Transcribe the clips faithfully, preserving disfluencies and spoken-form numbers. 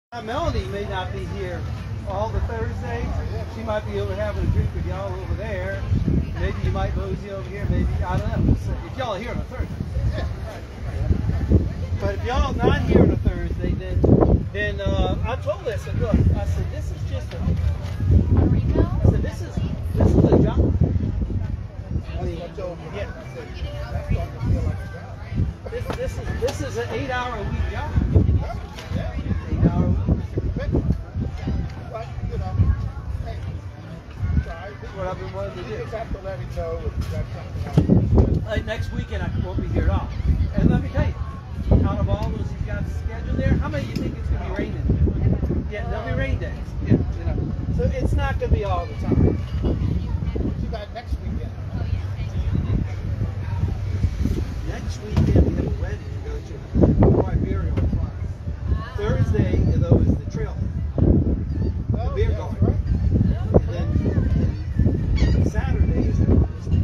Now, Melanie may not be here all the Thursdays. She might be over having a drink with y'all over there. Maybe you might mosey over here. Maybe, I don't know. So if y'all are here on a Thursday. But if y'all not here on a Thursday, then then uh, I told her, I said, look, I said, this is just a, I said, this is, this is a job. I mean, yeah. This, this is, this is an eight hour a week job. Eight hour a week. But, you know, hey, try. That's what I've been wanting to do. You just have to let him know if that's something else. Like next weekend, I won't be here at all. And let me tell you, out of all those he's got scheduled there, how many do you think it's going to be raining? Yeah, there'll be rain days. Yeah, you know. So it's not going to be all the time. What you got next weekend? Next weekend we have a wedding to go to. Before I bury on Friday. Thursday, though, is the trail. The beer garden. Right. And then and Saturday is the whiskey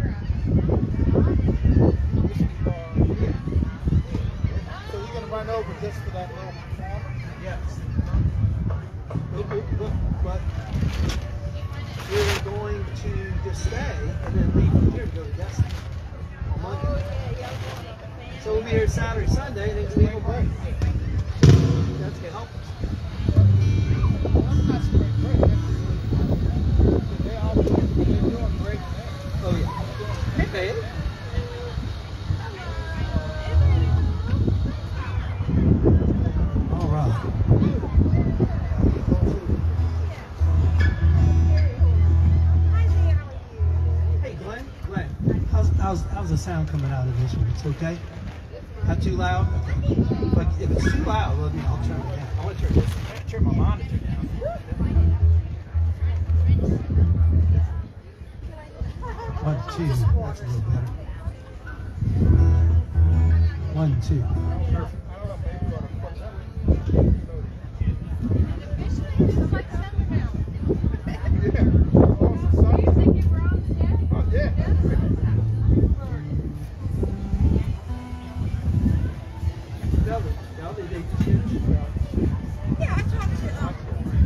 bar. Yeah. So you're going to run over just for that little performance? Yes. But, but, but we're going to just stay and then leave from here to go to Destiny on Monday. So we'll be here Saturday, Sunday, and then leave a break. That's going to help us. Well, that's great. Great. They're all doing, they're doing great there. Oh, yeah. Hey, babe. All right. Hey, Glenn. Glenn, how's, how's, how's the sound coming out of this one? It's okay? Not too loud? Okay. Like, if it's too loud, let me, I'll turn it down. I want to turn this, I want to turn my monitor down. One, two. That's a little better. One, two. Perfect. I don't know, maybe we're going to Oh, yeah. Yeah, I talked to um,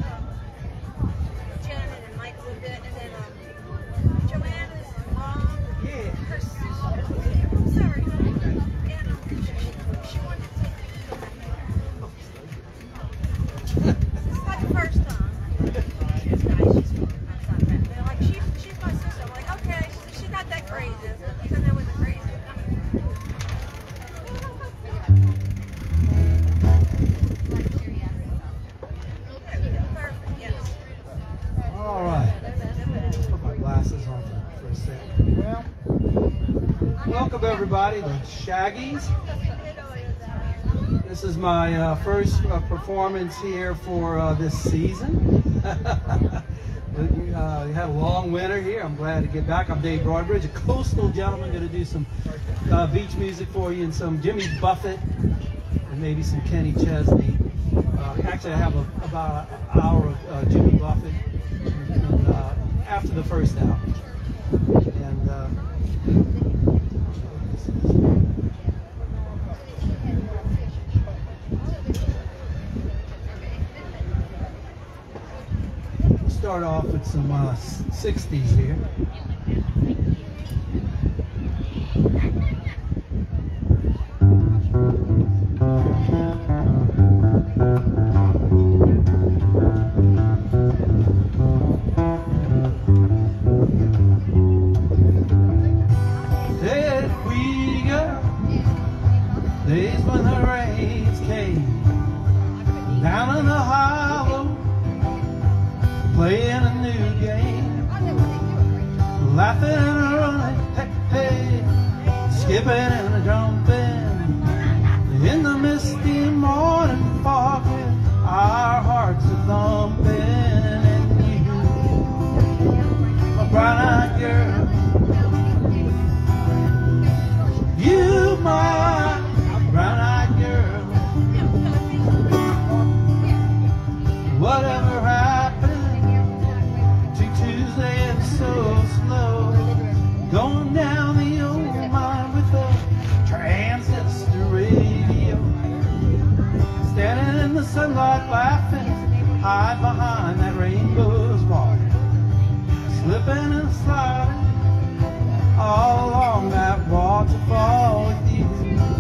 Janet and Mike a little bit, and then um, Joanna's mom, Yeah. her sister, I'm sorry, and um, she, she wanted to take pictures of my hair. This is like the first time. She's nice, she's cool. I'm sorry, they're like, she, she's my sister. I'm like, okay, she's, she's not that crazy. Even though it was crazy. All right. Put my glasses on for a second. Well, Welcome everybody to Shaggys. This is my uh, first uh, performance here for uh, this season. we, uh, we had a long winter here. I'm glad to get back. I'm Dave Broadbridge, a coastal gentleman. Going to do some uh, beach music for you and some Jimmy Buffett and maybe some Kenny Chesney. Uh, actually, I have a, about an hour of uh, Jimmy Buffett and, uh, after the first album. And uh, we'll start off with some uh, sixties here. Days when the rains came down in the hollow, playing a new game, laughing and running, hey, hey, skipping and jumping in the misty morning fog with our hearts a thumping. And you, my bright-eyed girl, you my brown-eyed girl, whatever happened to Tuesday and so slow, going down the old mine with a transistor radio, standing in the sunlight like laughing, hide behind that rainbow's wall, slipping and sliding all along that waterfall with you,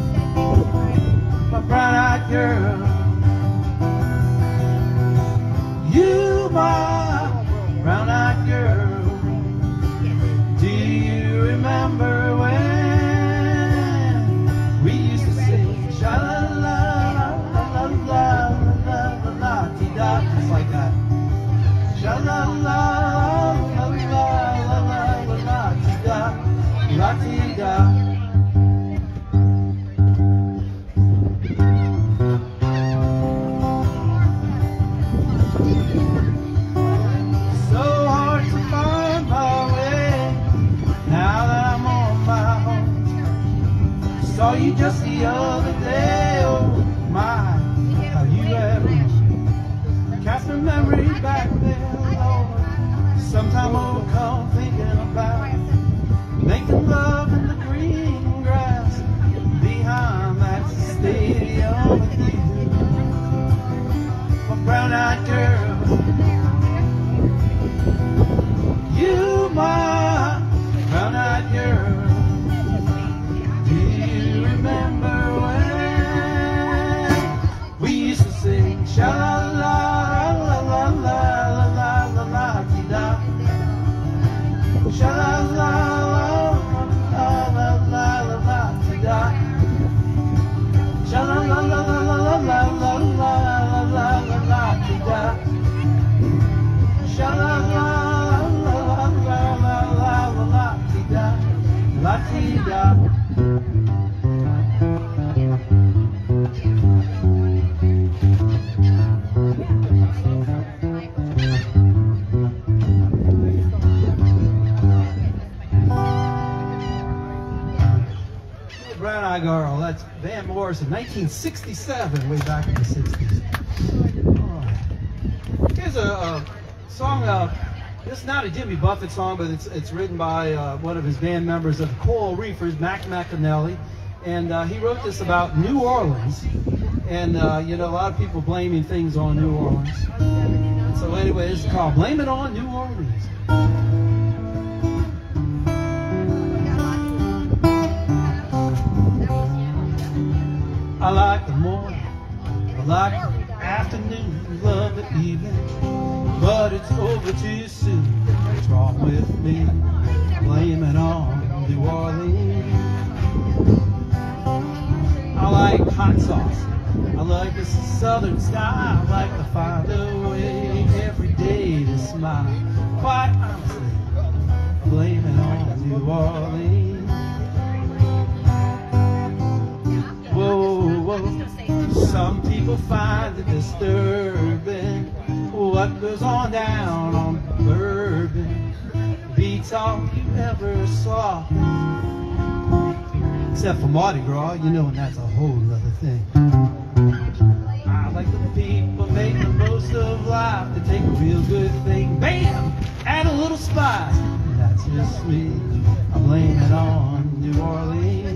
my brown-eyed girl. You, my brown-eyed girl. Do you remember when we used to sing sha-la-la-la-la-la-la-la-la-la-la-ti-da, just like that? Sha-la-la-la-la-la-la-la-la-ti-da, la-ti-da. So hard to find my way now that I'm on my own. Saw you just the other day, oh my, how you have cast a memory back there, Lord. Sometime I'll come thinking about making love in the green grass behind that stadium with you, my brown-eyed girl. You, my brown-eyed girl. Do you remember when we used to sing sha-la-la-la-la-la-la-la-la-la-ti-da, sha-la-la-la-la-la-la-la-la-ti-da, sha-la-la-la-la-la-la-la-la-la-la-ti-da, sha-la-la. La-ti-da. Brown Eye Girl, that's Van Morrison, nineteen sixty-seven, way back in the sixties. Oh. Here's a, a song, uh, it's not a Jimmy Buffett song, but it's it's written by uh, one of his band members of the Coral Reefers, Mac McAnally, and uh, he wrote this about New Orleans, and uh, you know, a lot of people blaming things on New Orleans. And so anyway, this is called "Blame It on New Orleans." I like the morning, I like the afternoon, love the evening, but it's over too soon. What's wrong with me? Blame it on New Orleans. I like hot sauce, I like the southern style, I like to find a way every day to smile. Quite honestly, blame it on New Orleans. Whoa, whoa, some people find it disturbing what goes on down on Bourbon. Beats all you ever saw, except for Mardi Gras, you know, and that's a whole other thing. I like the people make the most of life, to take a real good thing, bam, add a little spice, that's just me. I blame it on New Orleans.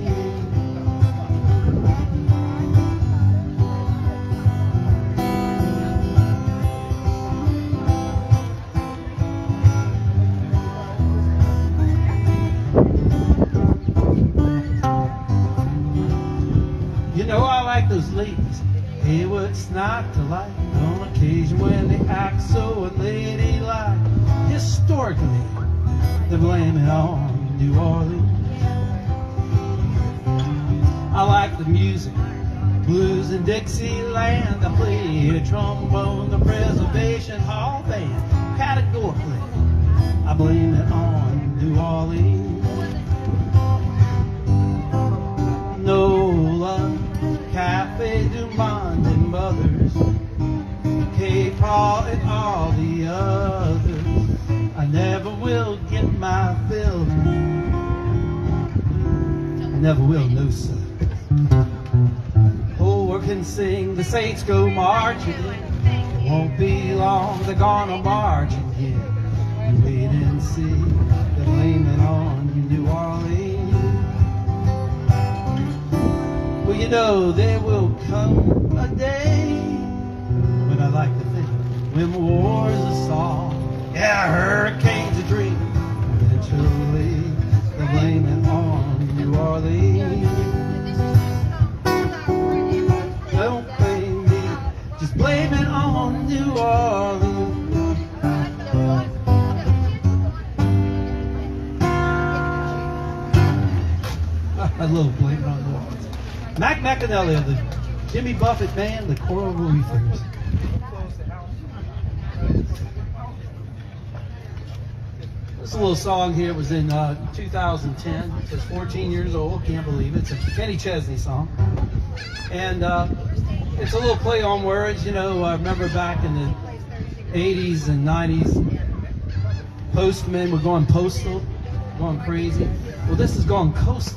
You know, I like those ladies, hey, what's not to like on occasion when they act so unladylike. Historically, they blame it on New Orleans. I like the music, blues and Dixieland. I play a trombone, the Preservation Hall Band. Categorically, I blame it on New Orleans. Nola, Cafe Du Monde and Mothers, Cape Paul and all the others. I never will get my fill. I never will, no sir. Oh, I can sing, the Saints go marching in. It won't be long, they're gonna march again. You wait and see, they're blaming on New Orleans. Well, you know, there will come a day when like to think when war's a song, yeah, hurricanes a dream. Eventually, they're blaming on New Orleans. Don't blame me, just blame it on New Orleans. I love blame it on New Orleans. Mac McAnally of the Jimmy Buffett Band, the Coral Reefers. This little song here was in uh, two thousand ten. It's fourteen years old, can't believe it. It's a Kenny Chesney song. And uh, it's a little play on words. You know, I remember back in the eighties and nineties, postmen were going postal, going crazy. Well, this is going coastal.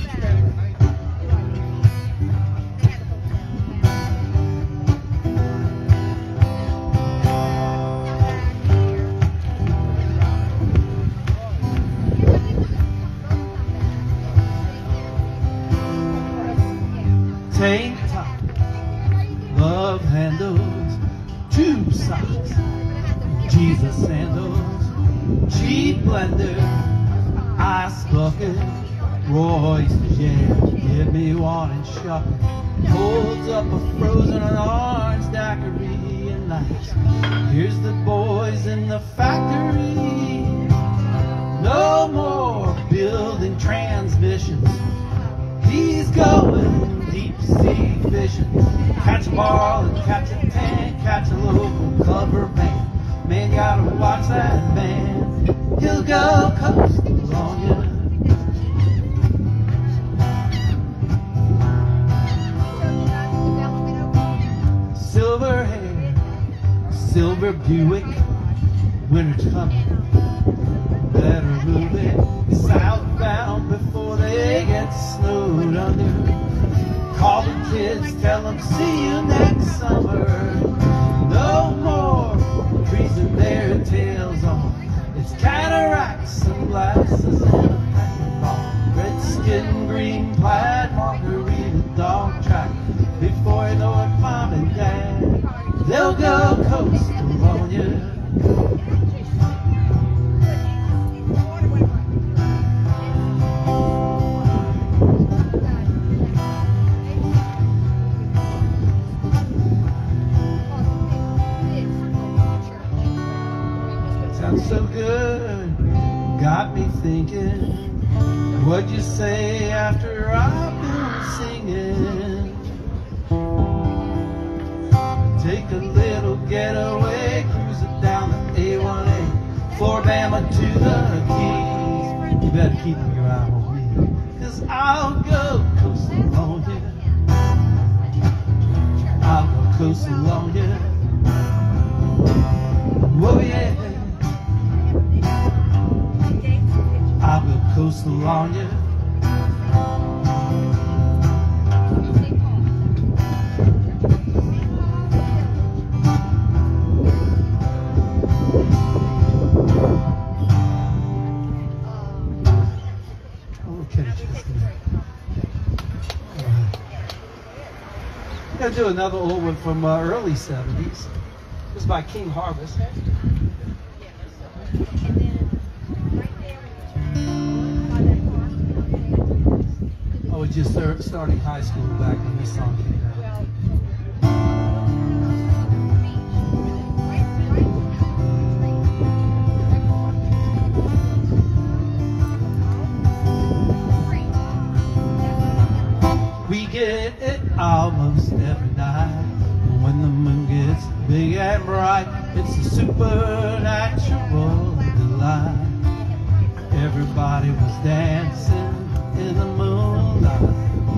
Tank top, love handles, tube socks, Jesus sandals, cheap blender, ice bucket, Roy's jam, get me wanting shopping, holds up a frozen orange daiquiri and lights. Here's the boys in the factory, no more building transmissions. He's going deep sea fishing, catch a ball and catch a tank, catch a local cover band. Man, gotta watch that man, he'll go coastal on you. Silver hair, silver Buick, winter's coming, better move it southbound before they get snowed under. Call the kids, tell them see you next summer. No more freezing their tails off. It's cataracts, sunglasses, and a packing ball. Red skin, green plaid, margarita, dog track. Before you know it, mom and dad, they'll go coastal on you. So good, got me thinking, what'd you say after I've been singing? Take a little getaway, cruise it down the A one A, Floribama to the Keys. You better keep your eye on me, cause I'll go coastal on you. I'll go coastal on you. Whoa, yeah. I'll go coastal on you. Okay, right. I'm gonna do another old one from uh, early seventies. This is by King Harvest. I was just start, starting high school back when this song came out. We get it almost every night. When the moon gets big and bright, it's a supernatural delight. Everybody was dancing in the moonlight.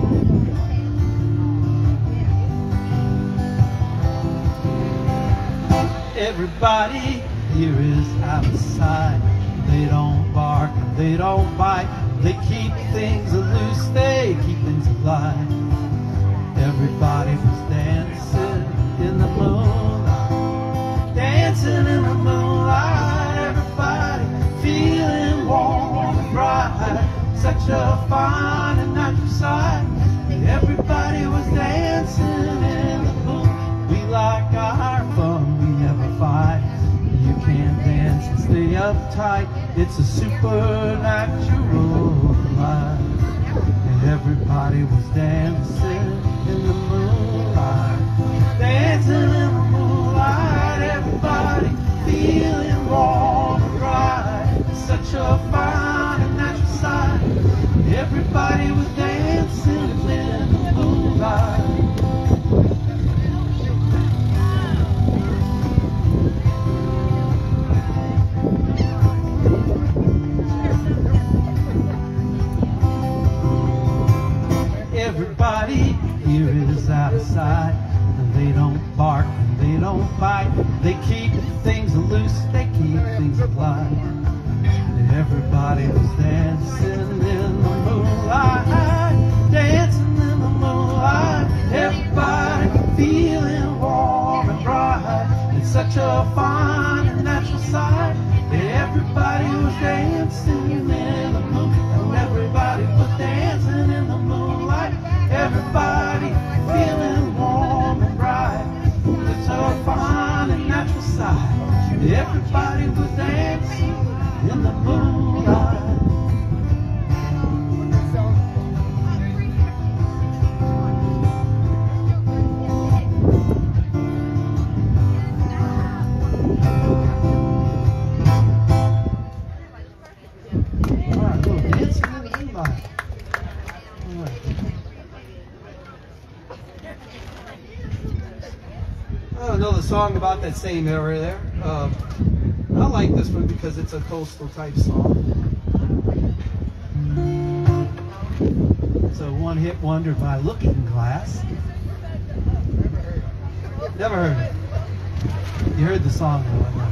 Everybody here is out of sight. They don't bark and they don't bite. They keep things loose, they keep things alive. Everybody was dancing in the moonlight, dancing in the moonlight. Everybody feeling warm and bright. Such a fine and natural sight. Everybody was dancing in the moon. We like our fun. uptight. It's a supernatural life. And everybody was dancing in the moonlight. Dancing in the moonlight. Everybody feeling warm and bright. It's such a fine and natural sight. Everybody was dancing in the moonlight. Everybody here is out of sight, and they don't bark and they don't bite. They keep things loose, they keep things alive. And everybody was dancing in the moonlight, dancing in the moonlight. Everybody feeling warm and bright. It's such a fine and natural sight. Everybody was dancing in the moonlight, and everybody was dancing in the moonlight. Everybody feeling warm and bright. It's a fine and natural sight. Everybody was dancing in the moonlight. All right, go dancing in the moonlight. All right. Another song about that same area there. Uh, I like this one because it's a coastal type song. It's a one-hit wonder by Looking Glass. Never heard it. You heard the song though, I know.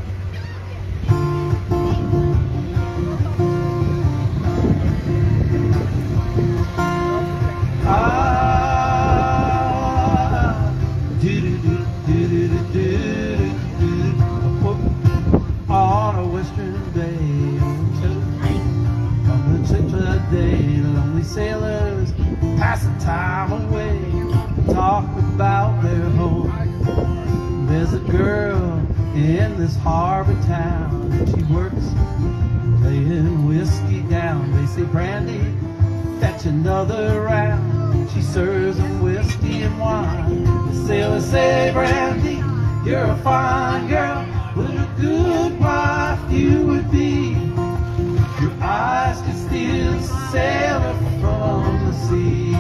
On a western day, on the trip today, lonely sailors pass the time away, talk about their home. There's a girl in this harbor town, and she works laying whiskey down. They say, Brandy, fetch another round. She serves them whiskey and wine. The sailors say, Brandy, you're a fine girl. What a good wife you would be. Your eyes can steal a sailor from the sea.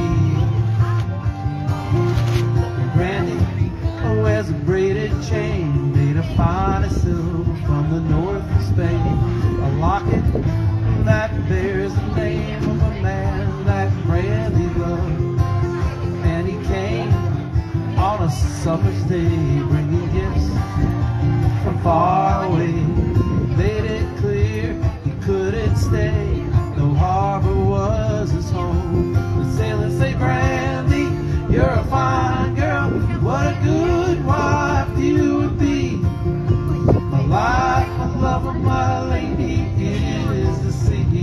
And Brandy wears a braided chain made of finest silver from the north of Spain. A locket that bears the name of a man that Brandy loved. And he came on a summer's day bringing gifts from far away. Made it clear he couldn't stay, no harbor was his home. The sailors say, Brandy, you're a fine girl. What a good wife you would be. My life, my love, and my lady is the sea.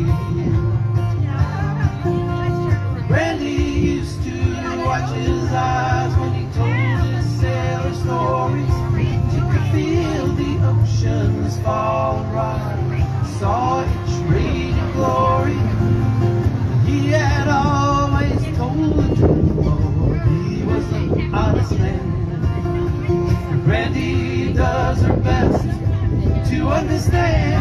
Brandy used to watch his eyes when he told his sailor stories. She could feel the oceans fall and rise, saw its radiant glory. He had always told the truth, Lord, he was an honest man. And Brandy does her best to understand.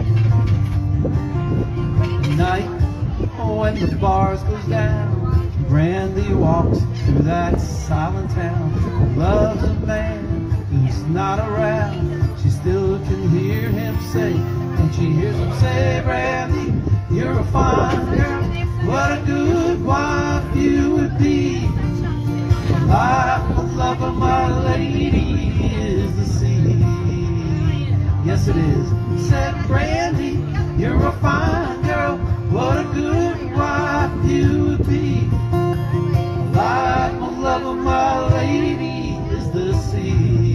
Night, when the bars goes down, Brandy walks through that silent town. Loves a man who's not around. She still can hear him say, and she hears him say, Brandy, you're a fine girl. What a good wife you would be. My life, my love, and my lady is the sea. Yes, it is. Said Brandy, you're a fine girl. What a good wife you would be. My life, my love, and my lady is the sea.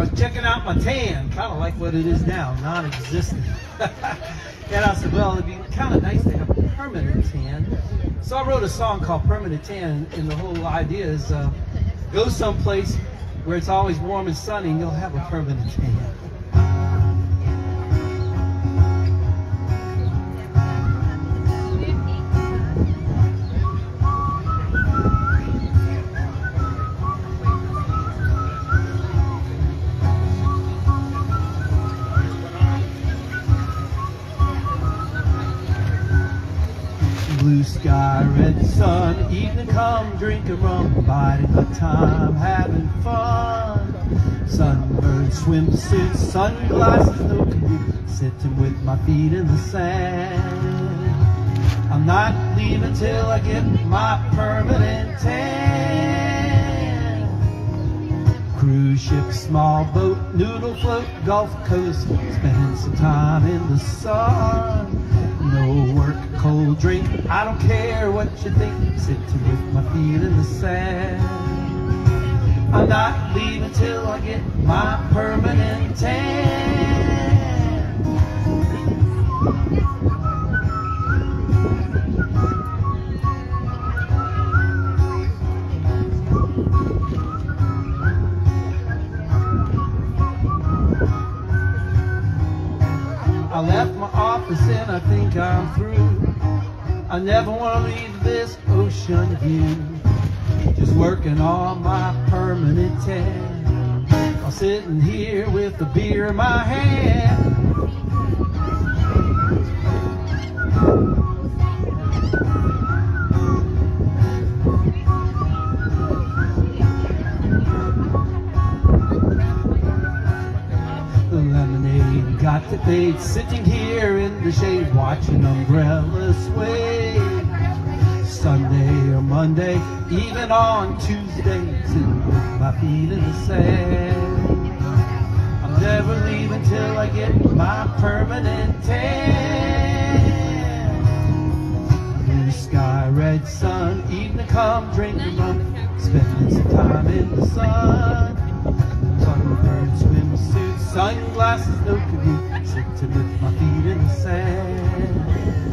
was checking out my tan, kind of like what it is now, non-existent. And I said, well, it'd be kind of nice to have a permanent tan. So I wrote a song called Permanent Tan, and the whole idea is uh, go someplace where it's always warm and sunny and you'll have a permanent tan. Blue sky, red sun, evening come, drinking rum, biding the time, having fun. Sunburned swimsuits, sunglasses, no commute, sitting with my feet in the sand. I'm not leaving till I get my permanent tan. Cruise ship, small boat, noodle float, Gulf Coast, spending some time in the sun. No work, cold drink, I don't care what you think, sitting with my feet in the sand. I'm not leaving till I get my permanent tan. I left my office and I think I'm through. I never want to leave this ocean view. Just working on my permanent tan. I'm sitting here with a beer in my hand. Got the fade, sitting here in the shade, watching umbrellas sway. Sunday or Monday, even on Tuesday, sitting with my feet in the sand. I'm never leaving till I get my permanent tan. Blue sky, red sun, evening come, drinking rum, spending some time in the sun. Sunburned swimsuit, sunglasses, no commute, sitting with my feet in the sand.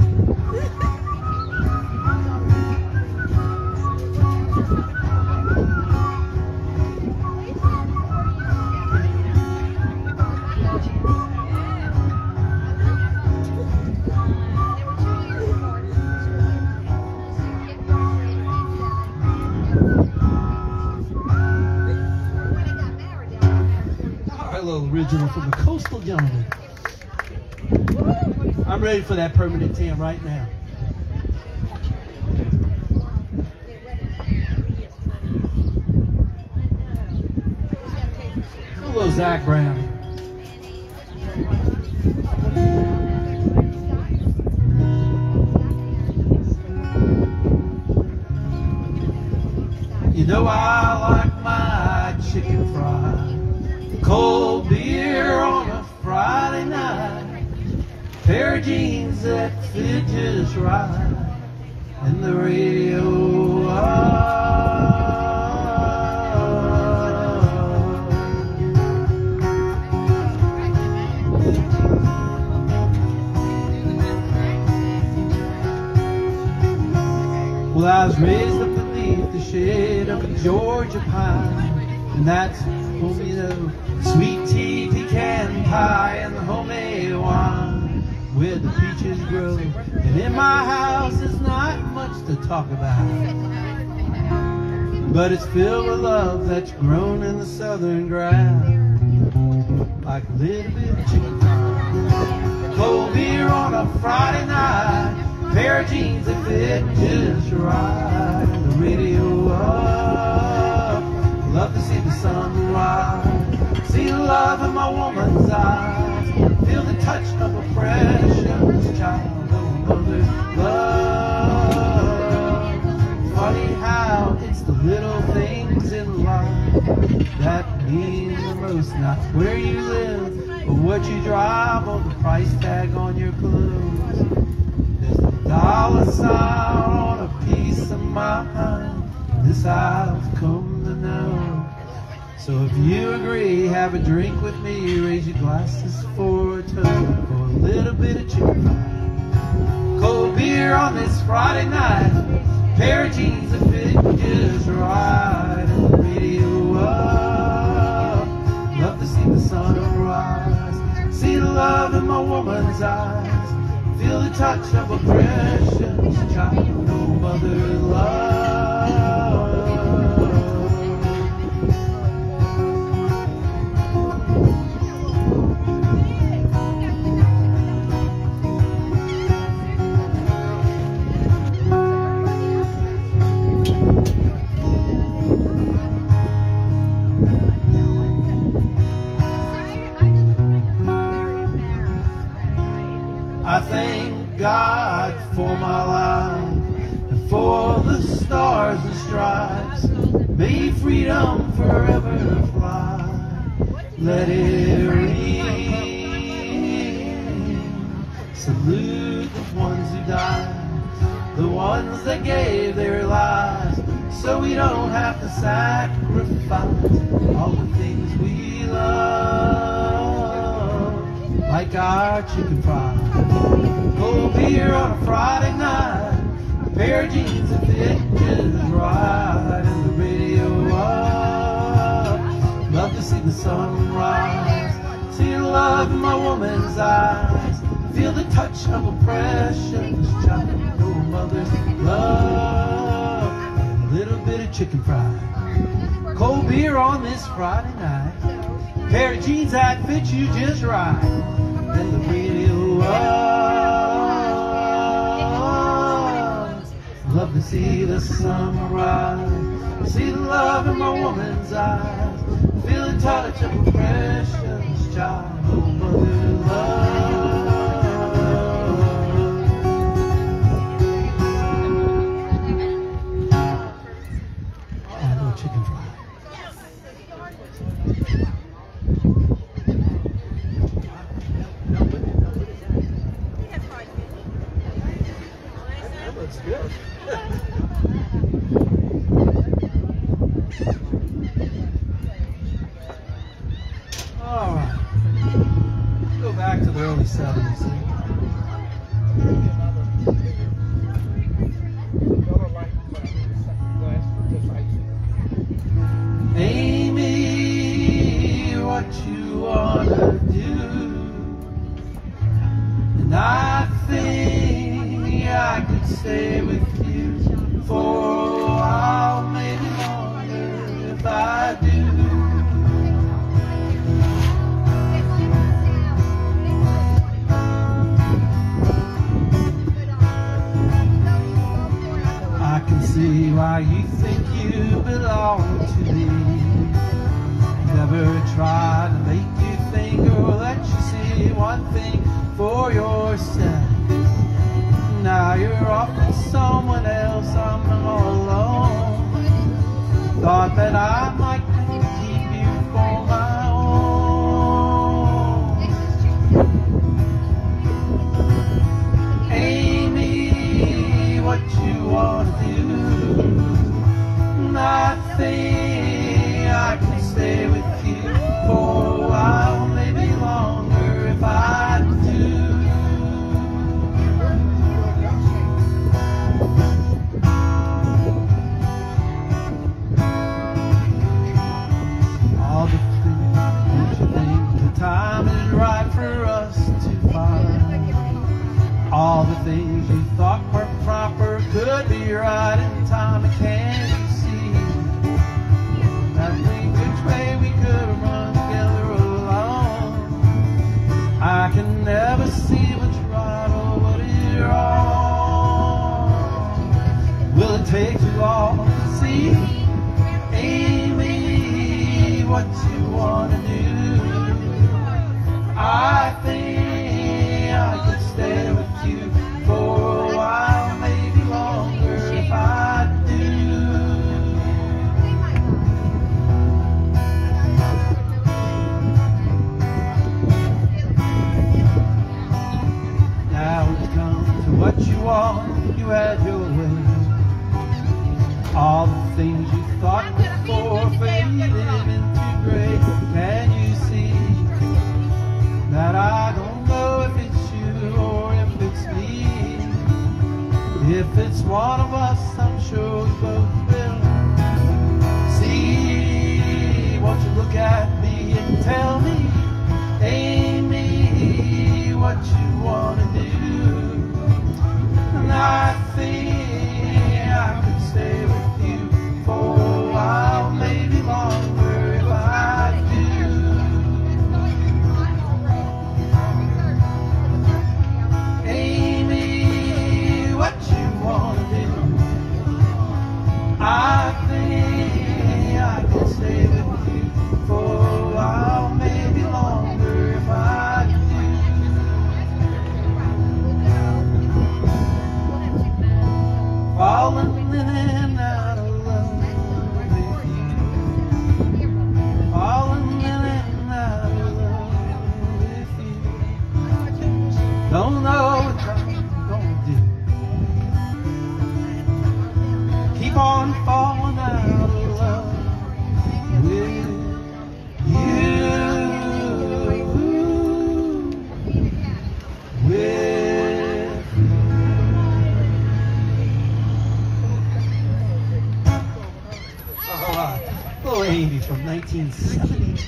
A little original from the Coastal Gentleman. I'm ready for that permanent tan right now. A little Zach Brown. You know I like my chicken fried. Cold beer on a Friday night, pair of jeans that fit just right, and the radio on. Well, I was raised up beneath the shade of a Georgia pine, and that's home, you know, sweet tea, pecan pie, and the homemade wine where the peaches grow. And in my house, there's not much to talk about, but it's filled with love that's grown in the southern ground, like a little bit of chicken pie. Cold beer on a Friday night, pair of jeans that fit just right, the radio up, love to see the sunrise, see the love in my woman's eyes, feel the touch of a precious child, oh mother's love. Funny how it's the little things in life that mean the most, not where you live or what you drive or the price tag on your clothes. There's a dollar sign on a piece of mind, this I've come to know. So if you agree, have a drink with me, raise your glasses for a toast, for a little bit of chicken fry. Cold beer on this Friday night, pair of jeans that fit just right, and the radio up. Love to see the sun rise, see the love in my woman's eyes, feel the touch of a precious child, no mother love. I thank God for my life and for the stars and stripes. May freedom forever fly. Let it ring. Salute the ones who died, the ones that gave their lives, so we don't have to sacrifice all the things we love, like our chicken fries. Cold beer on a Friday night, a pair of jeans that fit just right, and the radio up. Love to see the sun rise, see the love in my woman's eyes, feel the touch of a precious child, no mother's love, and a little bit of chicken fry. Cold beer on this Friday night, pair of jeans that fit you just right, and the radio up. Love to see the sun rise, see the love in my woman's eyes, feel the touch of a precious child, no mother love. A little chicken fry. That looks good. All right. Let's go back to the early seventies. Amy, what you wanna do? And I think I could stay with you for a while, maybe longer if I do. I can see why you think you belong to me. Never tried to make you think or let you see one thing for yourself. Now you're off with someone else, I'm all alone. Thought that I might keep you for my own. Amy, what you wanna do? Nothing, I can stay with you for a while, maybe longer if I do. All the things, don't you think the time is right for us to find? All the things you thought were proper could be right in time, and can't you see? Every which way we could run together alone. I can never see what's right or what is wrong. Will it take too long to see? Amy, what you wanna do? I think I could stay with you for a while, maybe longer if I do. Now it's come to what you want, you had your way. All the things you thought before faded into can you see that I don't know if it's you or if it's me? If it's one of us, I'm sure we both will see. Won't you look at me and tell me, Amy, what you want to do? And I think I could stay with you for a while, maybe longer if I do. Amy, what you want to do? I think I could stay with you for a while, maybe longer if I do. Falling in out of love with you. Falling in out of love with you. Don't know what I'm gonna do. Keep on falling out of love with you. With Little Amy from nineteen seventy.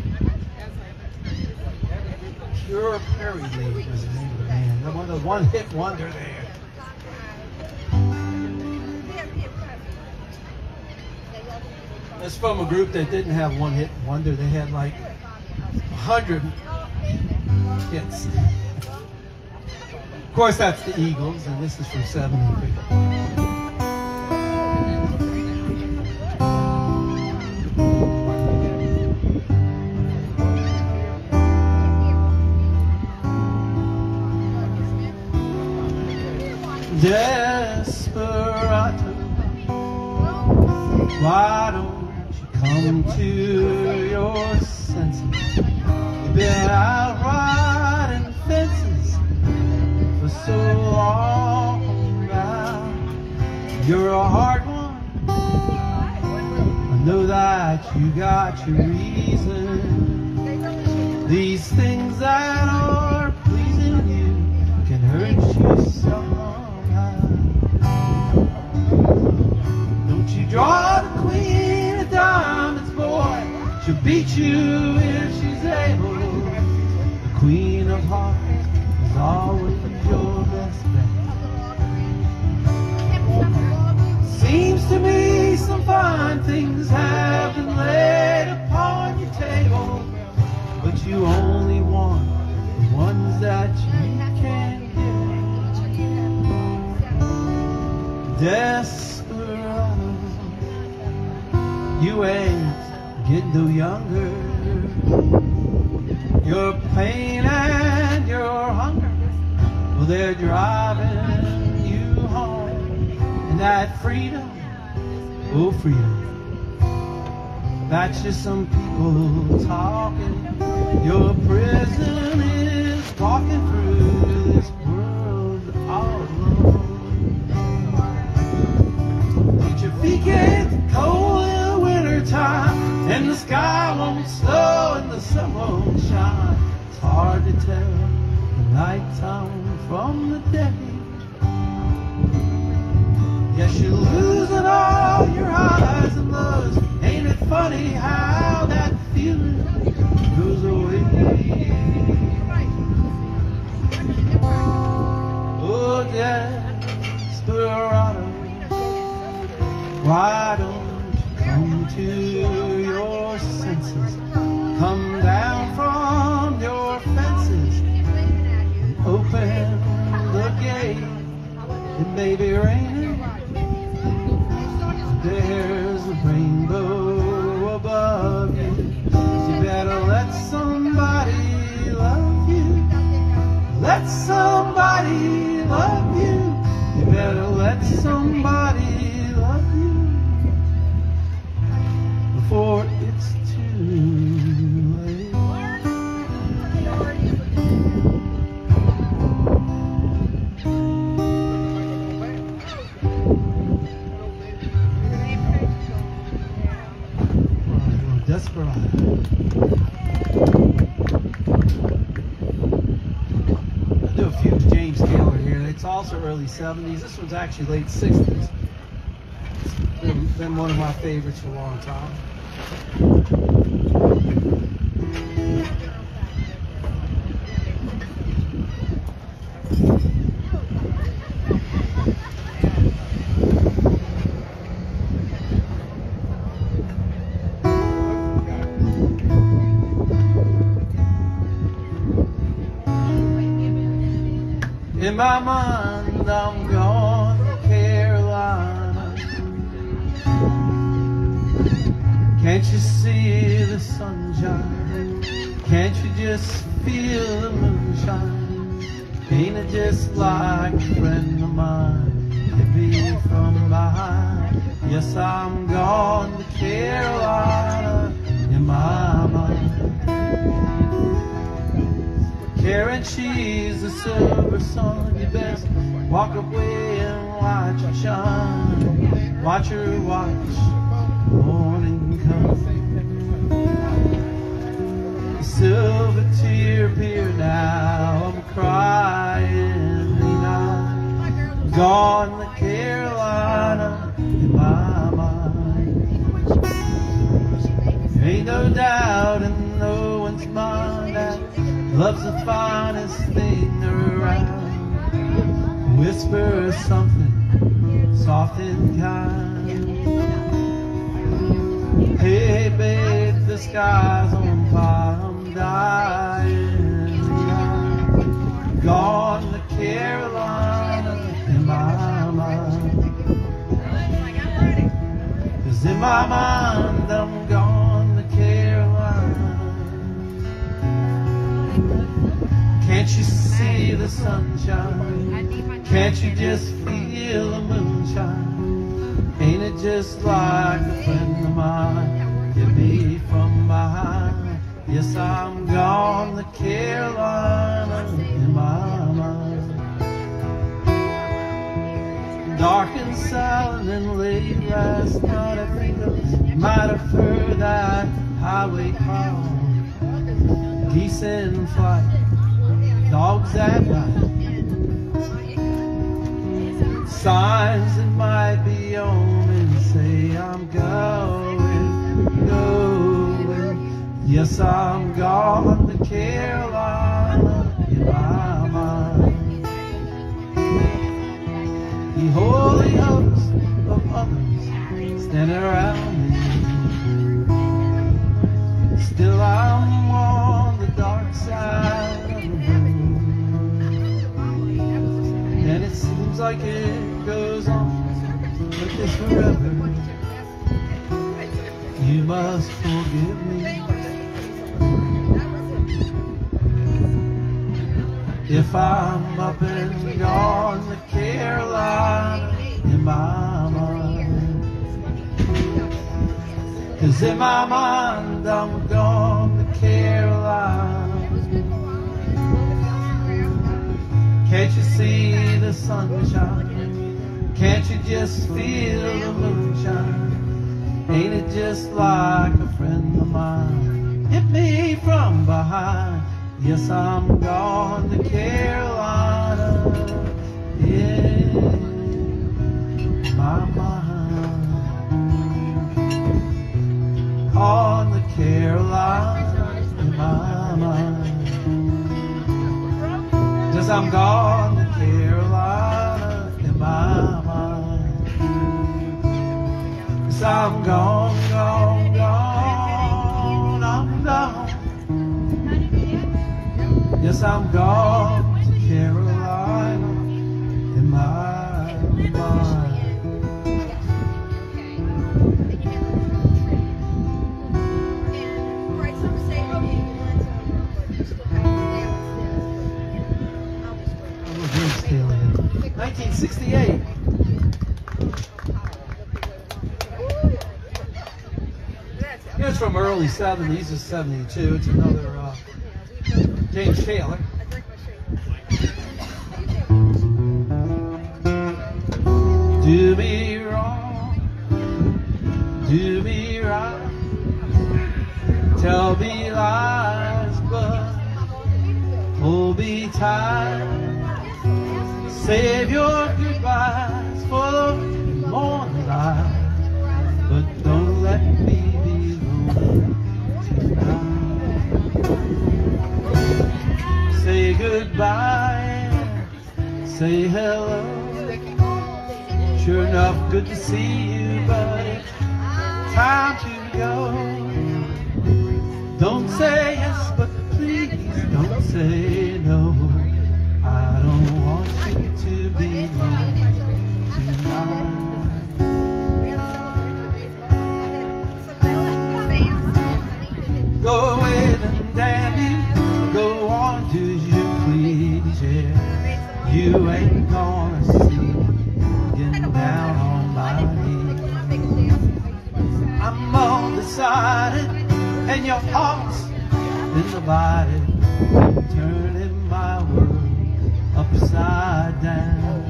Pure Prairie Lake was the name of the band. One of the one-hit wonder there. That's from a group that didn't have one-hit wonder. They had like a hundred hits. Of course, that's the Eagles, and this is from seventy-three. Desperado, why don't you come to your senses? You've been out riding fences for so long now. You're a hard one, I know that you got your reason. These things that are pleasing you can hurt you somehow. Don't you draw the queen of diamonds, boy. She'll beat you if she's able. The queen of hearts is always your best bet. Seems to me some fine things have been laid upon your table, but you only want the ones that you can get. Desperado, you ain't getting no younger. Your pain and your hunger, well, they're driving you home. And that freedom, oh freedom, that's just some people talking. Your prison is walking through this world all alone. Get your feet get cold in the winter time, and the sky won't snow and the sun won't shine. It's hard to tell the nighttime from the day. Yes, you're losing all your highs and lows. Ain't it funny how that feeling goes away? Oh, desperado, why don't you come to your senses? Come down from your fences and open the gate. It may be raining, there's a rainbow above you. You better let somebody love you. Let somebody love you. You better let somebody love you before it's too late. Desperado. It's also early seventies. This one's actually late sixties. It's been, been one of my favorites for a long time. In my mind, I'm gone to Carolina. Can't you see the sunshine? Can't you just feel the moonshine? Ain't it just like a friend of mine? Hit me from behind. Yes, I'm gone to Carolina in my mind. Carrot cheese, the silver sun, you best walk away and watch it shine. Watch her watch morning come. The silver tear appear now, I'm crying now. Gone to Carolina in my mind. Ain't no doubt in no one's mind that love's the finest thing around. Whisper something soft and kind. Hey babe, the sky's on fire, I'm dying. Gone to Carolina in my mind. 'Cause in my mind I'm gone to Carolina. Can't you see the sunshine? Can't you just feel the moonshine? Ain't it just like a friend of mine? Hit me from behind. Yes, I'm gone to Carolina in my mind. Dark and silent and late last night, I think I might have heard that highway call. Geese in flight, dogs at night, signs that might be omens say I'm going, going. Yes, I'm gone to Carolina in my mind. The holy host of others stand around me. Still I'm on the dark side of the moon. And it seems like it goes on like this forever. You must forgive me if I'm up and gone to Carolina in my mind. 'Cause in my mind I'm gone to Carolina. Can't you see the sunshine? Can't you just feel the moonshine? Ain't it just like a friend of mine? Hit me from behind. Yes, I'm gone to Carolina in my mind. On the Carolina in my mind. Yes, I'm gone to Carolina in my mind. Yes, I'm gone, gone, gone, I'm gone. Yes, I'm gone to Carolina in my mind. nineteen sixty-eight. Yeah, it's from early seventies, it's seventy-two. It's another uh, James Taylor. Do me wrong, do me right, tell me lies, but hold me tight. Save your goodbyes for the morning light, but don't let me be lonely tonight. Say goodbye, say hello. Sure enough, good to see you, but it's time to go. Don't say yes, but please don't say no. I don't want you to be lonely tonight. Go away and dandy, go on, do you please, yeah. You ain't gonna see me getting down on my knees. I'm undecided, and your heart's divided, turning my world upside down.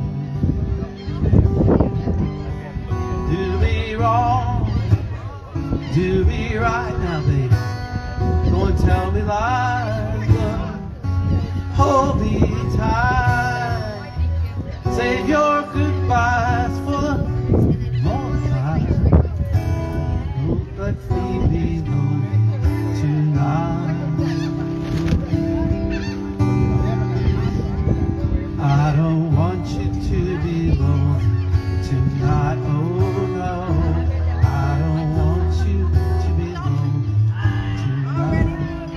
Do me wrong, do me right now, baby. Don't tell me lies, but hold me tight. Save your goodbyes for the morning light. Don't let me be lonely tonight. I don't want you to be lonely tonight, oh no. I don't want you to be lonely tonight.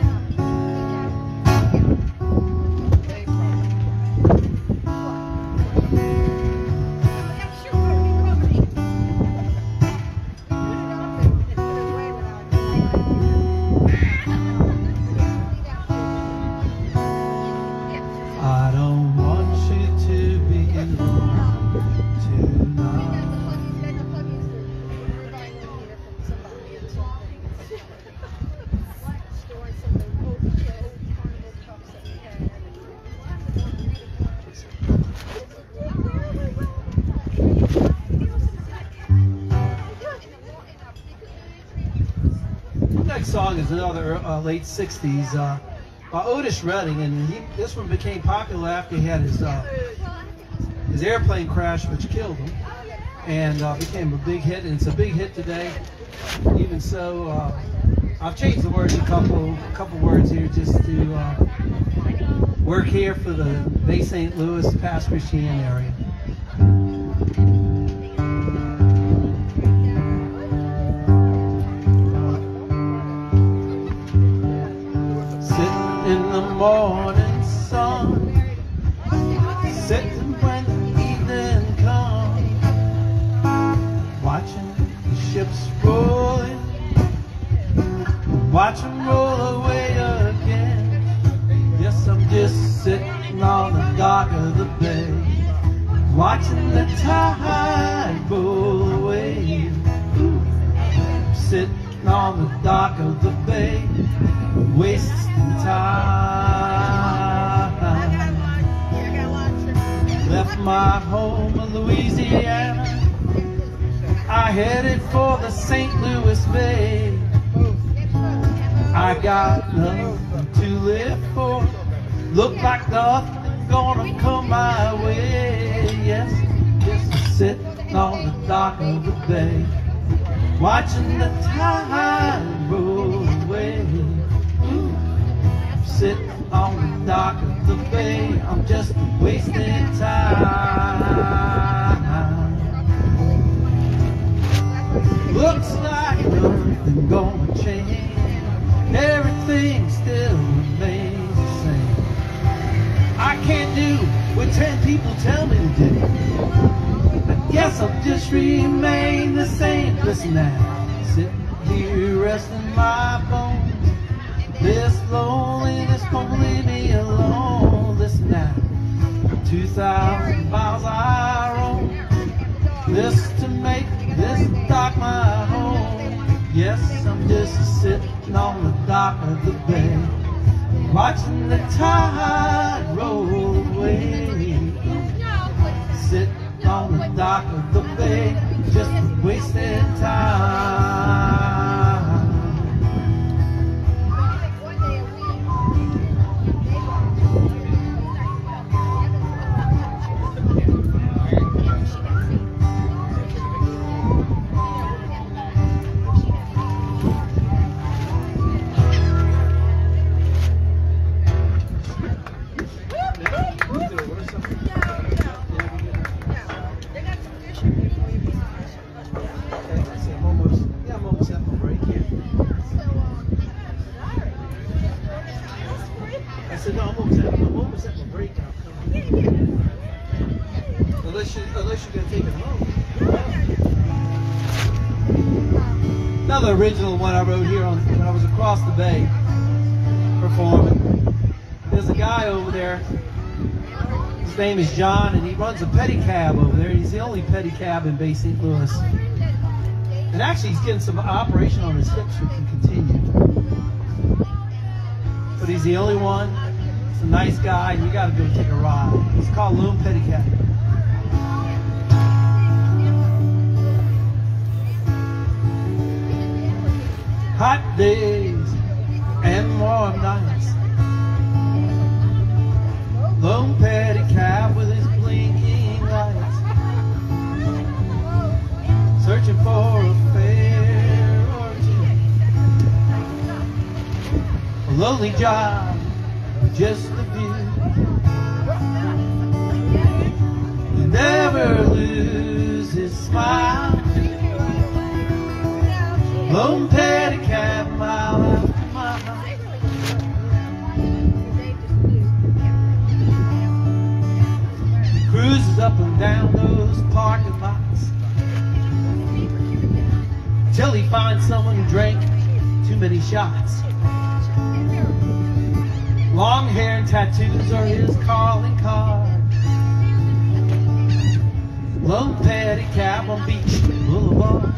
I don't want you to be lonely tonight. Next song is another uh, late sixties uh, by Otis Redding, and he, this one became popular after he had his uh, his airplane crash, which killed him, and uh, became a big hit. And it's a big hit today. Even so, uh, I've changed the words a couple couple words here just to uh, work here for the Bay Saint Louis, Pass Christian area. In the morning sun, sitting when the evening comes, watching the ships rolling, watch them roll away again. Yes, I'm just sitting on the dock of the bay, watching the tide roll away. Sitting on the dock of the bay, wasting time. Left my home in Louisiana, I headed for the Saint Louis Bay. I got nothing to live for, look like nothing gonna come my way. Yes, just sitting on the dock of the bay, watching the tide roll away. Sitting on the dock of the bay, I'm just wasting time. Looks like nothing gonna change, everything still remains the same. I can't do what ten people tell me to do, I guess I'll just remain the same. Listen now, sitting here resting my bones, this loneliness won't leave me alone. Listen now, two thousand miles I roam, this to make this dock my home. Yes, I'm just sitting on the dock of the bay, watching the tide roll away. Sitting on the dock of the bay, just wasting time. I said, no, I'm almost at, I'm almost at my breakout. Unless, you, unless you're going to take it home. Another original one I wrote here on, when I was across the bay performing. There's a guy over there. His name is John, and he runs a pedicab over there. He's the only pedicab in Bay Saint Louis. And actually, he's getting some operation on his hips so he can continue. But he's the only one. He's a nice guy, and you got to go take a ride. He's called Loon Pedicab. Hot days and warm nights. Lone pedicab with his blinking lights, searching for a fare or two. A lonely job, just a view. You never lose his smile. Lone pedicab, mile after mile. Cruises up and down those parking lots till he finds someone who drank too many shots. Long hair and tattoos are his calling card. Lone pedicab on Beach Boulevard.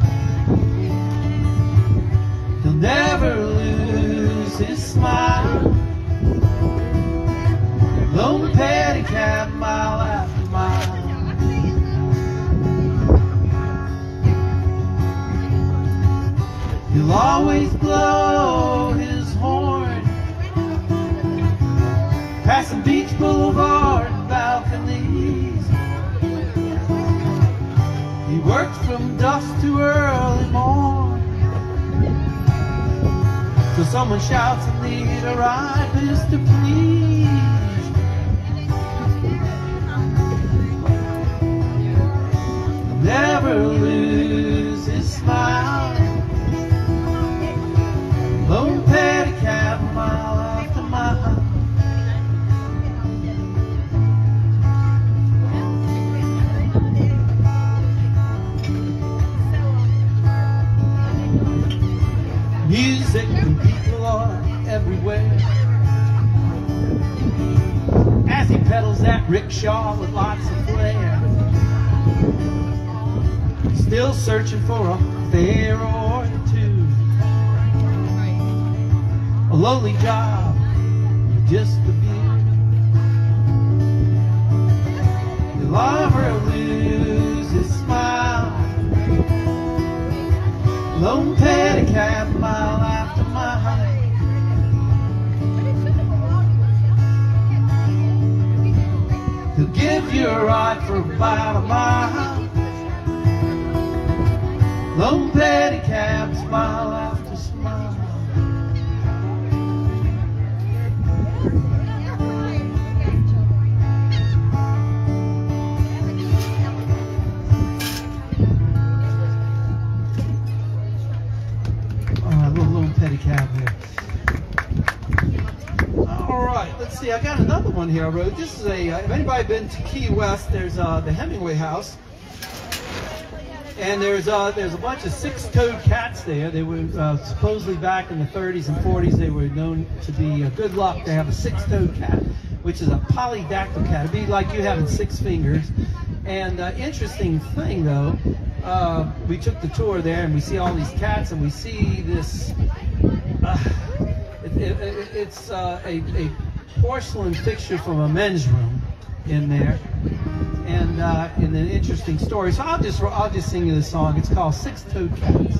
He'll never lose his smile. Lone pedicab, mile after mile. He'll always blow his horn, passing Beach Boulevard balconies. He works from dusk to early morn, till someone shouts, "I need a ride, Mister Please." Never lose his smile. Lone pedicab, mile after mile. Music and people are everywhere as he pedals that rickshaw with lots of flair. Still searching for a fare or two. A lonely job, just a view. You'll never lose his smile. Lone pedicab, mile after mile. He'll give you a ride for about a mile. Lone pedicab, smile after smile. All right, a little lone pedicab here. All right, let's see. I got another one here I wrote. This is a. Uh, if anybody been to Key West, there's uh, the Hemingway House. And there's uh, there's a bunch of six-toed cats there. They were uh, supposedly back in the thirties and forties. They were known to be uh, good luck to have a six-toed cat, which is a polydactyl cat. It'd be like you having six fingers. And uh, interesting thing though, uh, we took the tour there and we see all these cats and we see this. Uh, it, it, it, it's uh, a, a porcelain fixture from a men's room in there. And uh, in an interesting story, so I'll just I'll just sing you the song. It's called Six-Toed Cats.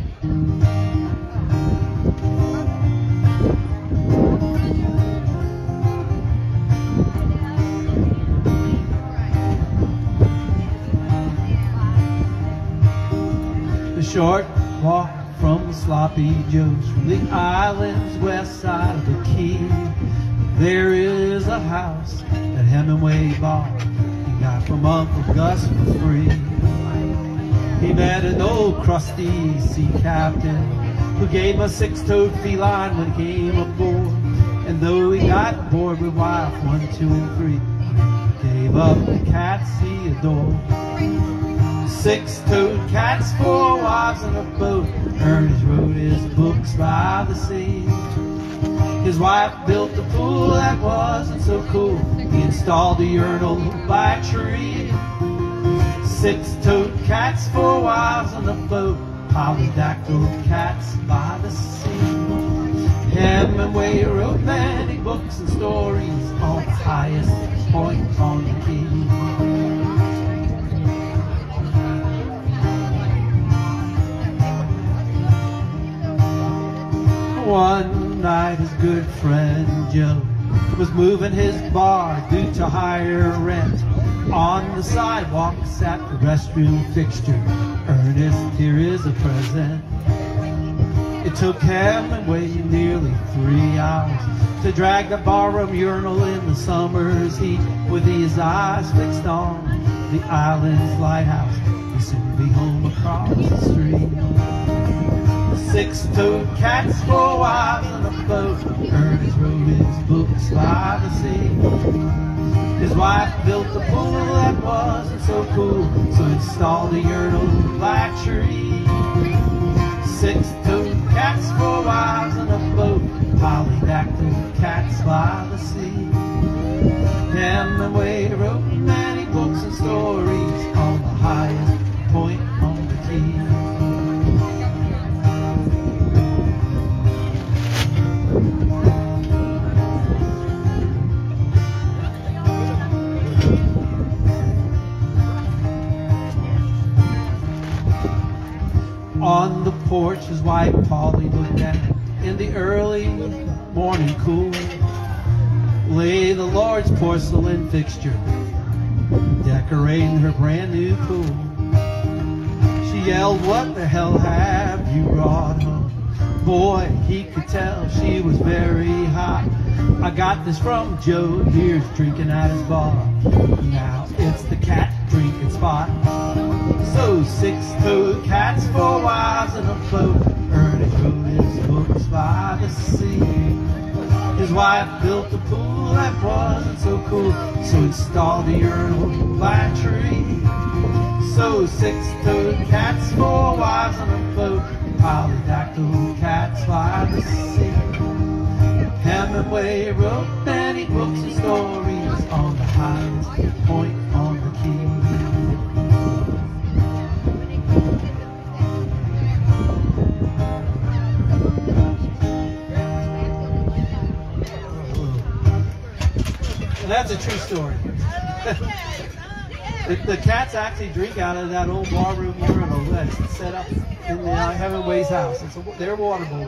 The short walk from Sloppy Joe's, from the island's west side of the Key, there is a house that Hemingway bought. Got from Uncle Gus for free. He met an old crusty sea captain who gave him a six-toed feline when he came aboard. And though he got life, bored with wife, one, two, and three. Gave up the cats he adored. Six-toed cats, four wives, and a boat. Ernest wrote his books by the sea. His wife built a pool that wasn't so cool. He installed a urinal by a tree. Six-toed cats, four wives, and a boat. Polydactyl cats by the sea. Hemingway wrote many books and stories on the highest point on the key. One night his good friend Joe was moving his bar due to higher rent. On the sidewalk sat the restroom fixture. Ernest, here is a present. It took Hemingway nearly three hours to drag the barroom urinal in the summer's heat. With his eyes fixed on the island's lighthouse, he'd soon be home across the street. Six-toed cats, four wives, and a boat. Ernest wrote his books by the sea. His wife built a pool that wasn't so cool, so installed a urinal by a tree. Six-toed cats, four wives, and a boat. Polydactyl cats by the sea. Hemingway wrote many books and stories on the highest point on the key. On the porch, his wife Polly looked at in the early morning cool. Lay the Lord's porcelain fixture, decorating her brand new pool. She yelled, "What the hell have you brought home?" Boy, he could tell she was very hot. "I got this from Joe, here's drinking at his bar. Now it's the cat drinking spot." So six-toed cats, four wives, and a boat. Ernest wrote his books by the sea. His wife built a pool that wasn't so cool, so installed a urinal by a tree. So six-toed cats, four wives, and a boat. Polydactyl cats by the sea. Hemingway wrote many books and stories on the highest point on the key. That's a true story. the, the cats actually drink out of that old barroom urinal that's set up in the uh, Hemingway's house. It's a, their water bowl.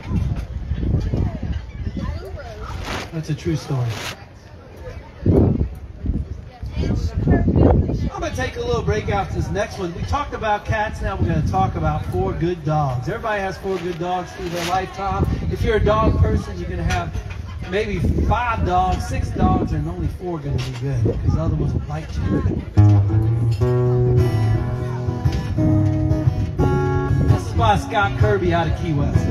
That's a true story. I'm going to take a little break after this next one. We talked about cats, now we're going to talk about four good dogs. Everybody has four good dogs through their lifetime. If you're a dog person, you're going to have maybe five dogs, six dogs, and only four are going to be good, because the other ones will bite you. This is by Scott Kirby out of Key West.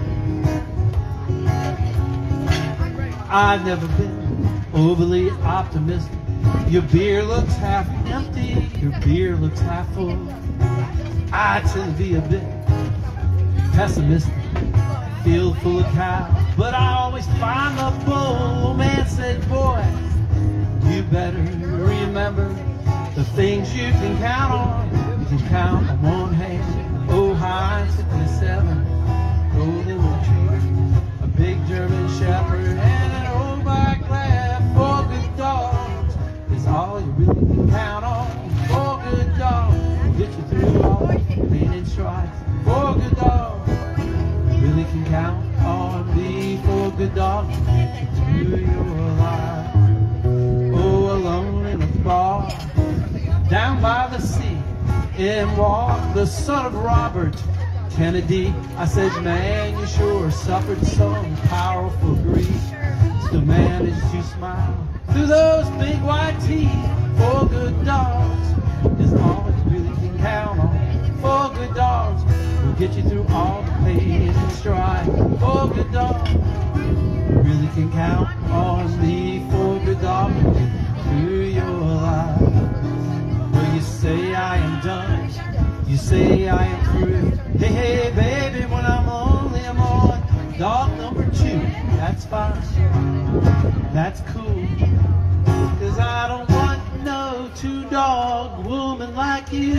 I've never been overly optimistic. Your beer looks half empty, your beer looks half full. I tend to be a bit pessimistic. Field full of cows, but I always find the bull. Old man said, "Boy, you better remember the things you can count on. You can count on one hand." Oh, Heinz fifty-seven, golden retriever, a big German shepherd, and an old black lab. Four good dogs is all you really can count on. Four good dogs will get you through all the pain and strife. Four good dogs really can count on me. Four good dogs to get you through your life. Oh, alone in a bar down by the sea, in walked the son of Robert Kennedy. I said, "Man, you sure suffered some powerful grief. Still managed to smile through those big white teeth. Four good dogs is all you really can count on. Four good dogs will get you through all the pain and strife. Four good dogs really can count on me, four good dogs will get through your life. Well, you say I am done, you say I am through. Hey, hey, baby, when I'm lonely, I'm on dog number two. That's fine, that's cool, 'cause I don't want no two-dog woman like you.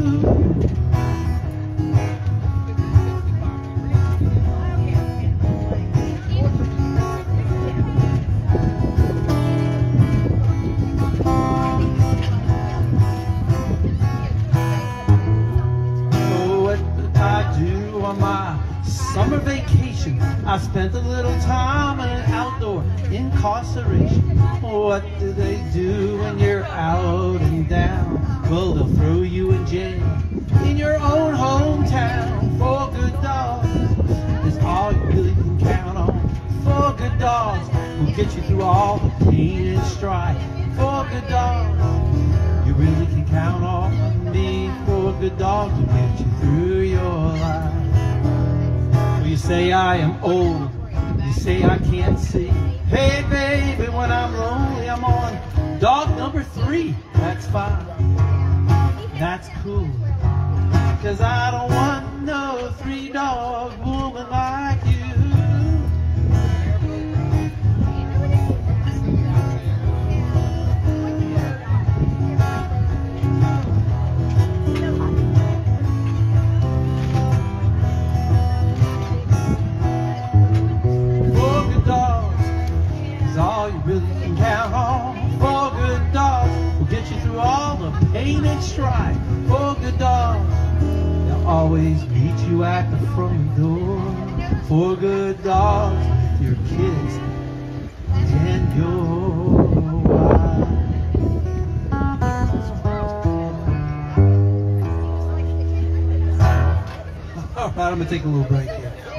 My summer vacation, I spent a little time in an outdoor incarceration. What do they do when you're out and down? Well, they'll throw you in jail in your own hometown. Four good dogs is all you really can count on. Four good dogs will get you through all the pain and strife. Four good dogs you really can count on me. Four good dogs will get you through your life. You say I am old, you say I can't see. Hey baby, when I'm lonely, I'm on dog number three. That's fine, that's cool, 'cause I don't want no three-dog woman like you. All you really can count on. Four good dogs will get you through all the pain and strife. Four good dogs, they'll always meet you at the front door. Four good dogs with your kids and your wife. All right, I'm gonna take a little break here.